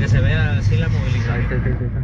Que se vea así la movilización. Ahí está.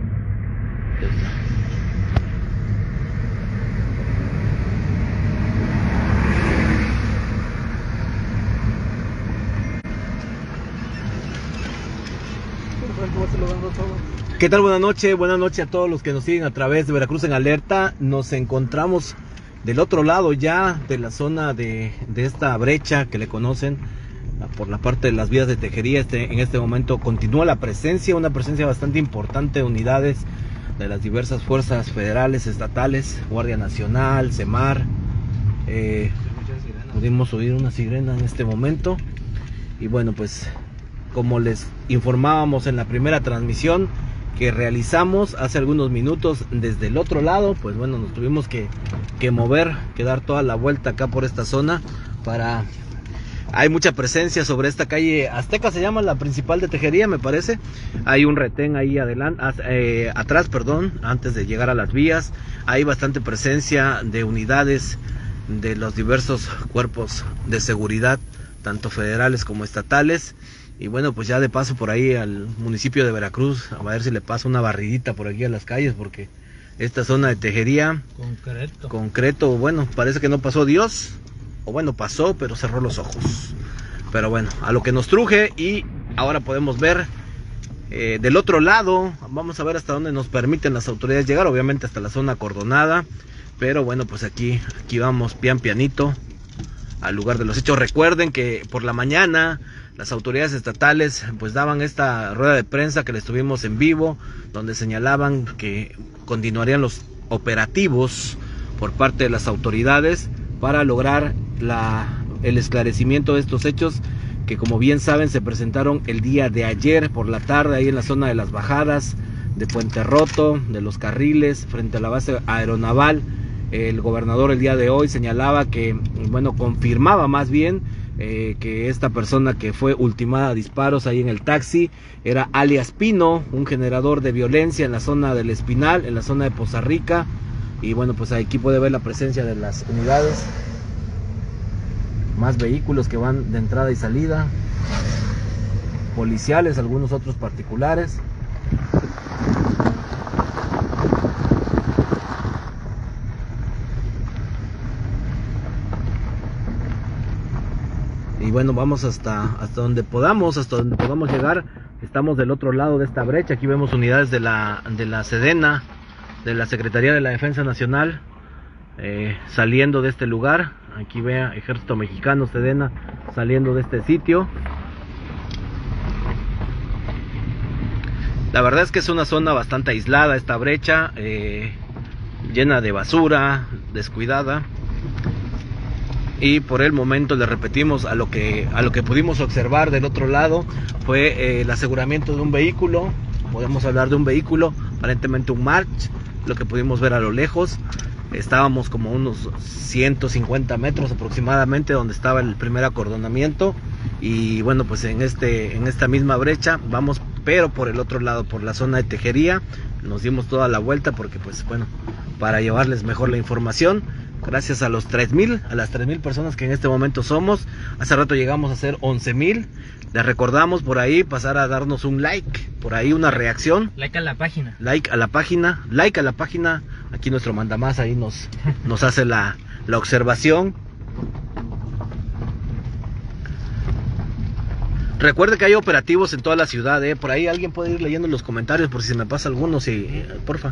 ¿Qué tal? Buenas noches a todos los que nos siguen a través de Veracruz en Alerta. Nos encontramos del otro lado ya de la zona de esta brecha que le conocen por la parte de las vías de Tejería. En este momento continúa la presencia, una presencia bastante importante de unidades de las diversas fuerzas federales, estatales, Guardia Nacional, CEMAR. Pudimos oír una sirena en este momento. Y bueno, pues como les informábamos en la primera transmisión que realizamos hace algunos minutos desde el otro lado, pues bueno, nos tuvimos que mover, que dar toda la vuelta acá por esta zona para... Hay mucha presencia sobre esta calle Azteca, se llama la principal de Tejería, me parece. Hay un retén ahí atrás, antes de llegar a las vías. Hay bastante presencia de unidades de los diversos cuerpos de seguridad, tanto federales como estatales. Y bueno, pues ya de paso por ahí al municipio de Veracruz, a ver si le paso una barridita por aquí a las calles, porque esta zona de Tejería, concreto, bueno, parece que no pasó Dios, o bueno, pasó, pero cerró los ojos. Pero bueno, a lo que nos truje, y ahora podemos ver del otro lado, vamos a ver hasta dónde nos permiten las autoridades llegar, obviamente hasta la zona acordonada, pero bueno, pues aquí vamos pianito al lugar de los hechos. Recuerden que por la mañana las autoridades estatales pues daban esta rueda de prensa que les tuvimos en vivo, donde señalaban que continuarían los operativos por parte de las autoridades para lograr el esclarecimiento de estos hechos que, como bien saben, se presentaron el día de ayer por la tarde ahí en la zona de las bajadas de Puente Roto, de los Carriles, frente a la base aeronaval. El gobernador el día de hoy señalaba que, bueno, confirmaba más bien que esta persona que fue ultimada a disparos ahí en el taxi era alias Pino, un generador de violencia en la zona del Espinal, en la zona de Poza Rica. Y bueno, pues aquí puede ver la presencia de las unidades, más vehículos que van de entrada y salida, policiales, algunos otros particulares. Y bueno, vamos hasta donde podamos, llegar. Estamos del otro lado de esta brecha. Aquí vemos unidades de la Sedena, de la Secretaría de la Defensa Nacional, saliendo de este lugar. Aquí vea Ejército Mexicano, Sedena, saliendo de este sitio. La verdad es que es una zona bastante aislada esta brecha, llena de basura, descuidada. Y por el momento, le repetimos, a lo que pudimos observar del otro lado fue el aseguramiento de un vehículo. Podemos hablar de un vehículo, aparentemente un March, lo que pudimos ver a lo lejos. Estábamos como unos 150 metros aproximadamente donde estaba el primer acordonamiento. Y bueno, pues en esta misma brecha vamos, pero por el otro lado, por la zona de Tejería. Nos dimos toda la vuelta porque, pues bueno, para llevarles mejor la información. Gracias a las 3,000 personas que en este momento somos. Hace rato llegamos a ser 11,000. Les recordamos por ahí pasar a darnos un like, por ahí una reacción. Like a la página. Like a la página. Aquí nuestro mandamás ahí nos hace la observación. Recuerde que hay operativos en toda la ciudad, por ahí alguien puede ir leyendo los comentarios por si se me pasa alguno, porfa.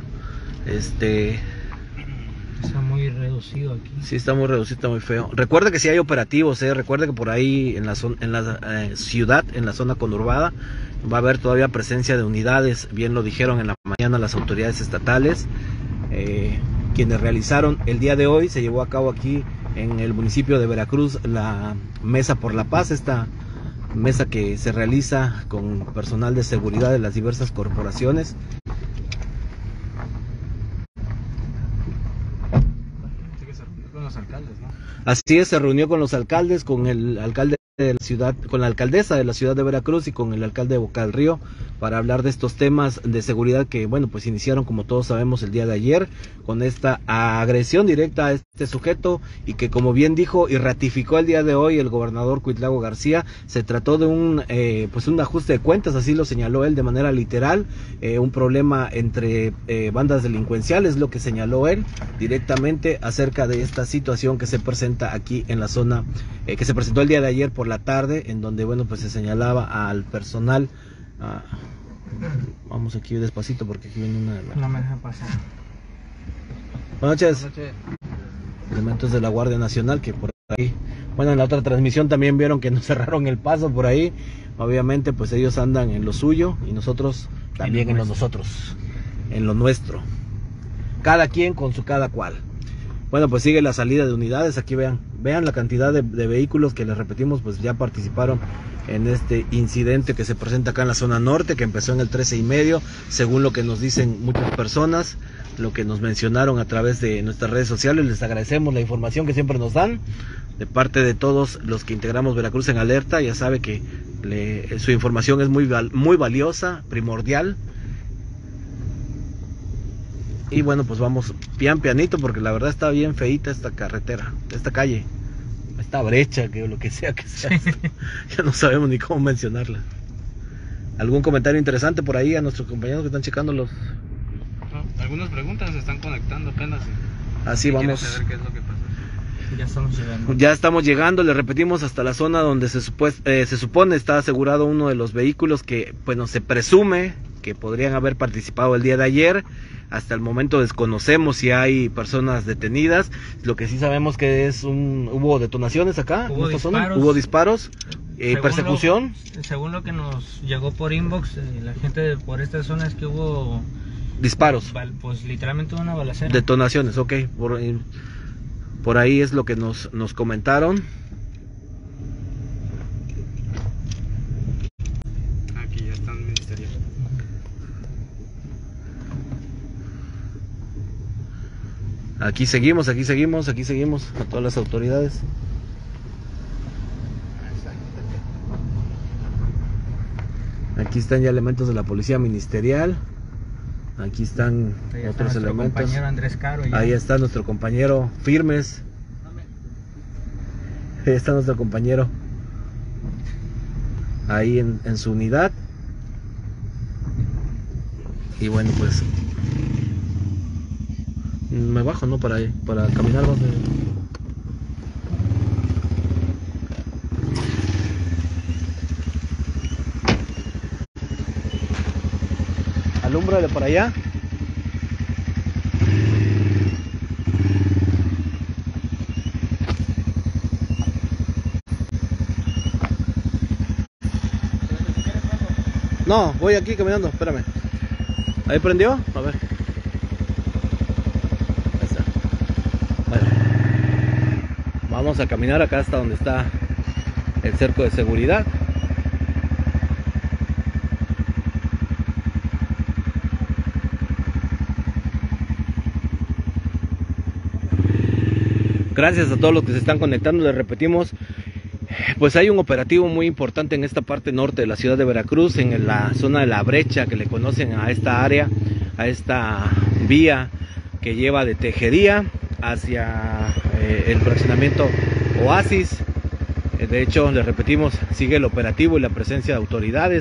Está muy reducido aquí. Sí, está muy reducido, está muy feo. Recuerde que sí hay operativos, recuerde que por ahí en la ciudad, en la zona conurbada, va a haber todavía presencia de unidades. Bien lo dijeron en la mañana las autoridades estatales, quienes realizaron el día de hoy. Se llevó a cabo aquí en el municipio de Veracruz la Mesa por la Paz, esta mesa que se realiza con personal de seguridad de las diversas corporaciones. Los alcaldes, ¿no? Así es, se reunió con los alcaldes, con el alcalde de la ciudad, con la alcaldesa de la ciudad de Veracruz y con el alcalde de Boca del Río, para hablar de estos temas de seguridad que, bueno, pues iniciaron, como todos sabemos, el día de ayer con esta agresión directa a este sujeto, y que, como bien dijo y ratificó el día de hoy el gobernador Cuitlagua García, se trató de un ajuste de cuentas, así lo señaló él de manera literal, un problema entre bandas delincuenciales, lo que señaló él directamente acerca de esta situación que se presenta aquí en la zona, que se presentó el día de ayer por la tarde, en donde, bueno, pues se señalaba al personal. Vamos aquí despacito porque aquí viene una... No me deja pasar. Buenas noches. Elementos de la Guardia Nacional que por ahí, bueno, en la otra transmisión también vieron que nos cerraron el paso por ahí. Obviamente pues ellos andan en lo suyo y nosotros también en lo nosotros, en lo nuestro, cada quien con su cada cual. Bueno, pues sigue la salida de unidades. Aquí vean la cantidad de vehículos que, les repetimos, pues ya participaron en este incidente que se presenta acá en la zona norte, que empezó en el 13:30, según lo que nos dicen muchas personas, lo que nos mencionaron a través de nuestras redes sociales. Les agradecemos la información que siempre nos dan de parte de todos los que integramos Veracruz en Alerta. Ya sabe que su información es muy valiosa, primordial. Y bueno, pues vamos pianito, porque la verdad está bien feita esta carretera, esta calle, esta brecha, que lo que sea que sea. Ya no sabemos ni cómo mencionarla. ¿Algún comentario interesante por ahí a nuestros compañeros que están checando los...? No, algunas preguntas se están conectando apenas. Así vamos. Saber qué es lo que pasó. Ya estamos llegando. Ya estamos llegando, le repetimos, hasta la zona donde se supone está asegurado uno de los vehículos que, bueno, se presume que podrían haber participado el día de ayer. Hasta el momento desconocemos si hay personas detenidas. Lo que sí sabemos que hubo detonaciones acá, en esta zona. Hubo disparos, persecución. Según lo que nos llegó por inbox, la gente por esta zona, es que hubo disparos. Pues literalmente una balacera. Detonaciones, ok. Por ahí es lo que nos comentaron. Aquí ya están ministerial. Aquí seguimos a todas las autoridades. Aquí están ya elementos de la policía ministerial. Aquí están otros elementos. Compañero Andrés Caro. Ahí está nuestro compañero Firmes. Ahí está nuestro compañero. Ahí en su unidad. Y bueno, pues me bajo, ¿no? Para caminar más de... Alúmbrale para allá. No, voy aquí caminando, espérame. ¿Ahí prendió? A ver. Ahí está. Vale. Vamos a caminar acá hasta donde está el cerco de seguridad. Gracias a todos los que se están conectando. Les repetimos, pues hay un operativo muy importante en esta parte norte de la ciudad de Veracruz, en la zona de la brecha, que le conocen a esta área, a esta vía que lleva de Tejería hacia el fraccionamiento Oasis. De hecho, les repetimos, sigue el operativo y la presencia de autoridades.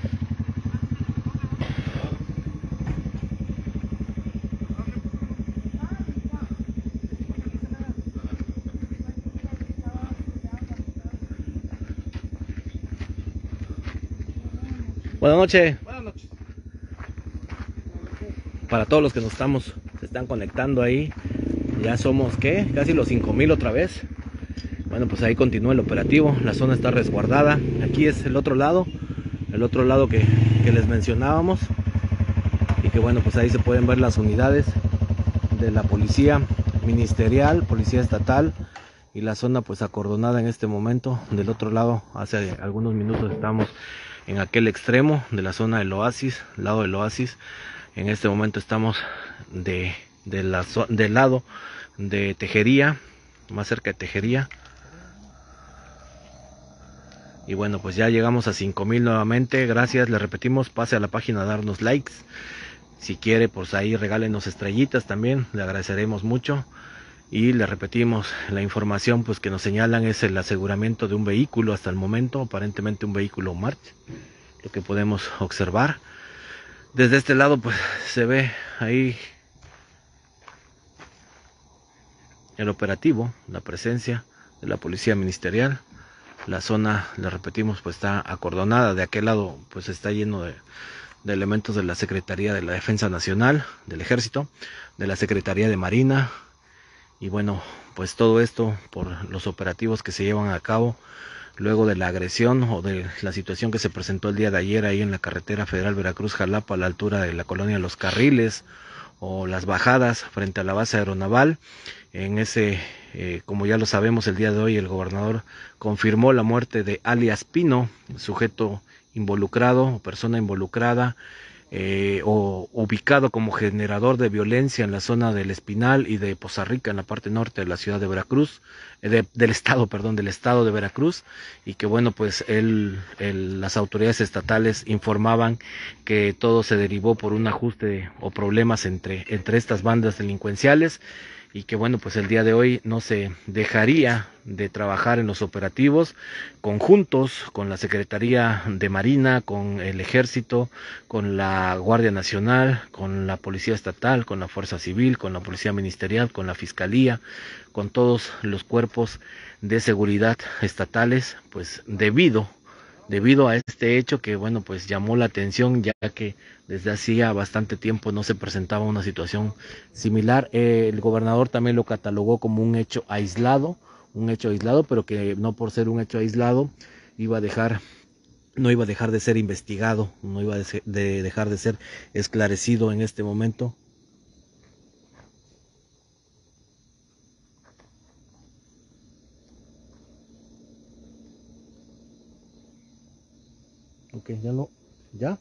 Buenas noches. Buenas noches. Para todos los que se están conectando ahí, ya somos, ¿qué? Casi los 5,000 otra vez. Bueno, pues ahí continúa el operativo, la zona está resguardada. Aquí es el otro lado que les mencionábamos. Y que bueno, pues ahí se pueden ver las unidades de la policía ministerial, policía estatal, y la zona pues acordonada en este momento. Del otro lado, hace algunos minutos estamos en aquel extremo de la zona del Oasis, lado del Oasis. En este momento estamos del lado de Tejería, más cerca de Tejería. Y bueno, pues ya llegamos a 5,000 nuevamente. Gracias, le repetimos, pase a la página a darnos likes. Si quiere, pues ahí regálenos estrellitas también, le agradeceremos mucho. Y le repetimos, la información pues que nos señalan es el aseguramiento de un vehículo hasta el momento, aparentemente un vehículo March, lo que podemos observar. Desde este lado pues se ve ahí el operativo, la presencia de la policía ministerial. La zona, le repetimos, pues está acordonada. De aquel lado pues está lleno de elementos de la Secretaría de la Defensa Nacional, del Ejército, de la Secretaría de Marina. Y bueno, pues todo esto por los operativos que se llevan a cabo luego de la agresión o de la situación que se presentó el día de ayer ahí en la carretera federal Veracruz-Jalapa, a la altura de la colonia Los Carriles, o las bajadas frente a la base aeronaval. En ese, como ya lo sabemos, el día de hoy el gobernador confirmó la muerte de alias Pino, sujeto involucrado, persona involucrada, o ubicado como generador de violencia en la zona del Espinal y de Poza Rica, en la parte norte de la ciudad de Veracruz, del estado de Veracruz. Y que bueno, pues las autoridades estatales informaban que todo se derivó por un ajuste o problemas entre estas bandas delincuenciales. Y que bueno, pues el día de hoy no se dejaría de trabajar en los operativos conjuntos con la Secretaría de Marina, con el Ejército, con la Guardia Nacional, con la Policía Estatal, con la Fuerza Civil, con la Policía Ministerial, con la Fiscalía, con todos los cuerpos de seguridad estatales, pues debido a este hecho que bueno, pues llamó la atención, ya que desde hacía bastante tiempo no se presentaba una situación similar. El gobernador también lo catalogó como un hecho aislado, pero que no por ser un hecho aislado no iba a dejar de ser investigado, no iba a dejar de ser esclarecido en este momento. Ok, ya.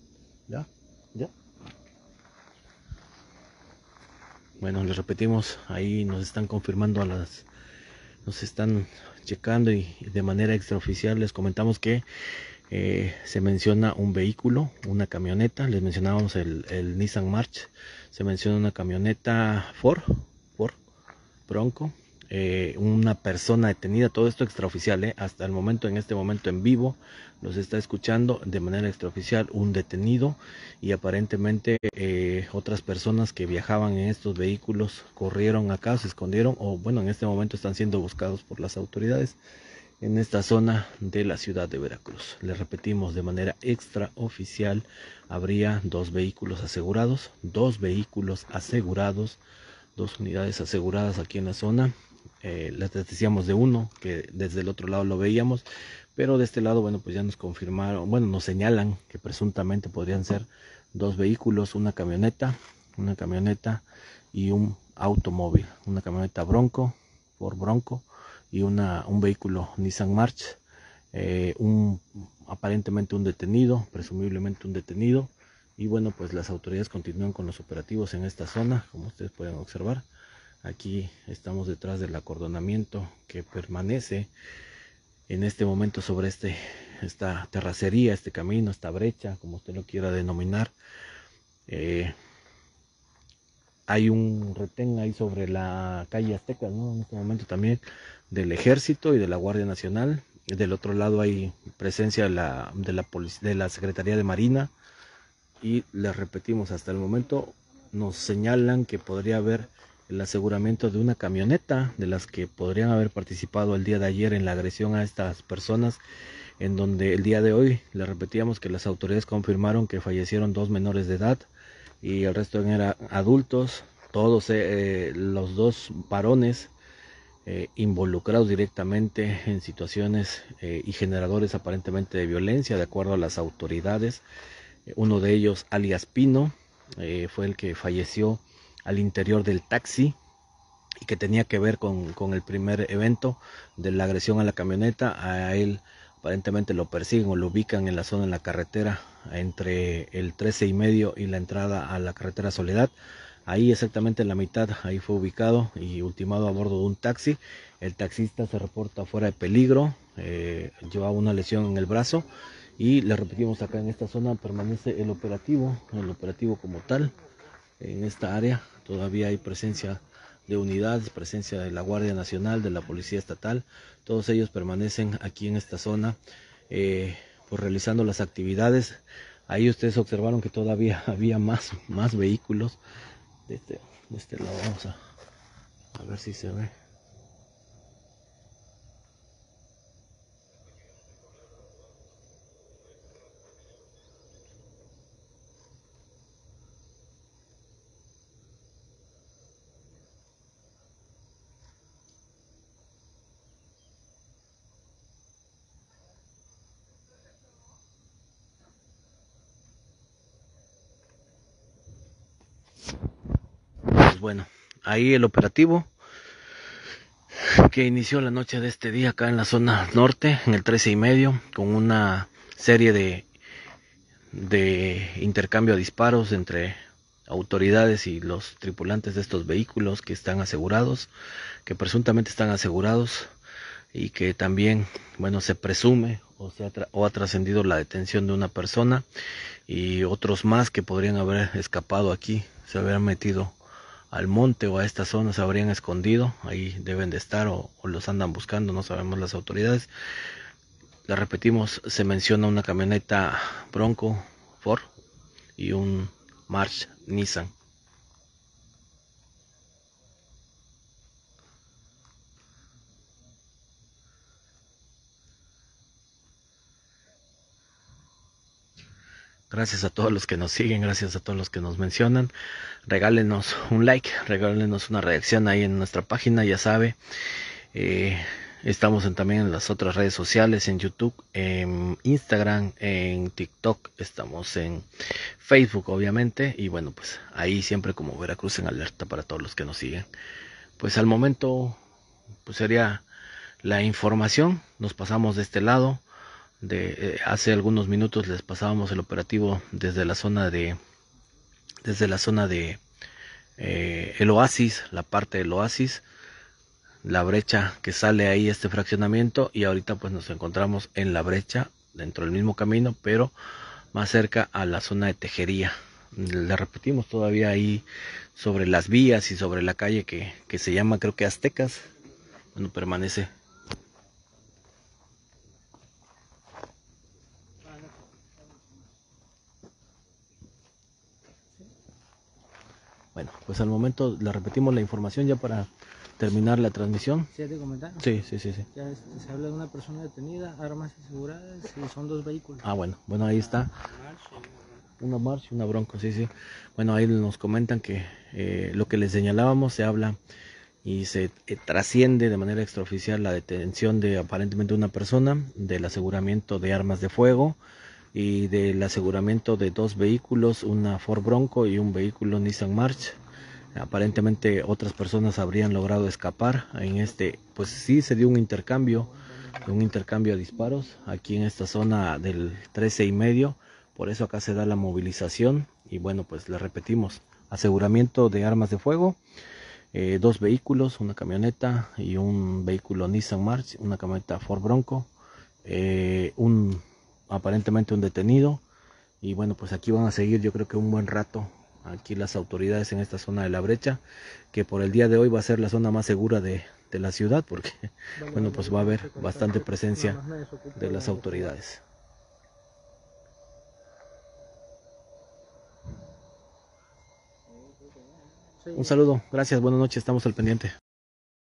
Bueno, les repetimos, ahí nos están confirmando nos están checando, y de manera extraoficial les comentamos que se menciona un vehículo, una camioneta. Les mencionábamos el Nissan March, se menciona una camioneta Ford Bronco, una persona detenida. Todo esto extraoficial, hasta el momento, en este momento en vivo, los está escuchando de manera extraoficial un detenido, y aparentemente otras personas que viajaban en estos vehículos corrieron acá, se escondieron, o bueno, en este momento están siendo buscados por las autoridades en esta zona de la ciudad de Veracruz. Les repetimos, de manera extraoficial habría dos vehículos asegurados, dos unidades aseguradas aquí en la zona. Les decíamos de uno, que desde el otro lado lo veíamos, pero de este lado, bueno, pues ya nos confirmaron, bueno, nos señalan que presuntamente podrían ser dos vehículos, una camioneta y un automóvil, una camioneta Ford Bronco, y un vehículo Nissan March, aparentemente un detenido, presumiblemente un detenido. Y bueno, pues las autoridades continúan con los operativos en esta zona, como ustedes pueden observar. Aquí estamos detrás del acordonamiento que permanece en este momento sobre esta terracería, este camino, esta brecha, como usted lo quiera denominar. Hay un retén ahí sobre la calle Azteca, ¿no? En este momento también del Ejército y de la Guardia Nacional. Del otro lado hay presencia de la Secretaría de Marina. Y les repetimos, hasta el momento nos señalan que podría haber el aseguramiento de una camioneta, de las que podrían haber participado el día de ayer en la agresión a estas personas, en donde el día de hoy les repetíamos que las autoridades confirmaron que fallecieron 2 menores de edad y el resto eran adultos, todos los 2 varones involucrados directamente en situaciones y generadores aparentemente de violencia, de acuerdo a las autoridades. Uno de ellos, alias Pino, fue el que falleció al interior del taxi, y que tenía que ver con el primer evento de la agresión a la camioneta. A él aparentemente lo persiguen o lo ubican en la zona, en la carretera entre el 13 y medio y la entrada a la carretera Soledad. Ahí exactamente en la mitad, ahí fue ubicado y ultimado a bordo de un taxi. El taxista se reporta fuera de peligro, llevaba una lesión en el brazo. Y le repetimos, acá en esta zona permanece el operativo como tal. En esta área todavía hay presencia de unidades, presencia de la Guardia Nacional, de la Policía Estatal. Todos ellos permanecen aquí en esta zona, pues realizando las actividades. Ahí ustedes observaron que todavía había más vehículos. De este lado vamos a ver si se ve. Pues bueno, ahí el operativo que inició la noche de este día acá en la zona norte, en el 13,5, con una serie de intercambio de disparos entre autoridades y los tripulantes de estos vehículos que están asegurados, que presuntamente están asegurados, y que también, bueno, se presume o ha trascendido la detención de una persona y otros más que podrían haber escapado aquí, se habrían metido al monte o a esta zona, se habrían escondido, ahí deben de estar o los andan buscando, no sabemos las autoridades. La repetimos, se menciona una camioneta Bronco Ford y un March Nissan. Gracias a todos los que nos siguen, gracias a todos los que nos mencionan. Regálenos un like, regálenos una reacción ahí en nuestra página, ya sabe. Estamos también en las otras redes sociales, en YouTube, en Instagram, en TikTok, estamos en Facebook obviamente. Y bueno, pues ahí siempre como Veracruz en alerta para todos los que nos siguen. Pues al momento pues sería la información, nos pasamos de este lado. Hace algunos minutos les pasábamos el operativo desde la zona de el Oasis, la parte del Oasis, la brecha que sale ahí este fraccionamiento, y ahorita pues nos encontramos en la brecha dentro del mismo camino, pero más cerca a la zona de Tejería. Le repetimos, todavía ahí sobre las vías y sobre la calle que se llama, creo que Aztecas, bueno, permanece. Bueno, pues al momento le repetimos la información ya para terminar la transmisión. ¿Sí te comentaron? Sí. Ya se habla de una persona detenida, armas aseguradas y son 2 vehículos. Ah, bueno, ahí está. Una March y una Bronco, sí. Bueno, ahí nos comentan que lo que les señalábamos, se habla y se trasciende de manera extraoficial la detención de aparentemente una persona, del aseguramiento de armas de fuego y del aseguramiento de 2 vehículos, una Ford Bronco y un vehículo Nissan March. Aparentemente otras personas habrían logrado escapar. Pues sí se dio un intercambio de disparos aquí en esta zona del 13,5. Por eso acá se da la movilización. Y bueno, pues le repetimos, aseguramiento de armas de fuego, 2 vehículos, una camioneta y un vehículo Nissan March, una camioneta Ford Bronco, aparentemente un detenido. Y bueno, pues aquí van a seguir, yo creo que un buen rato aquí las autoridades en esta zona de la brecha, que por el día de hoy va a ser la zona más segura de la ciudad, porque bueno, pues va a haber bastante presencia de las autoridades. Un saludo, gracias, buenas noches, estamos al pendiente.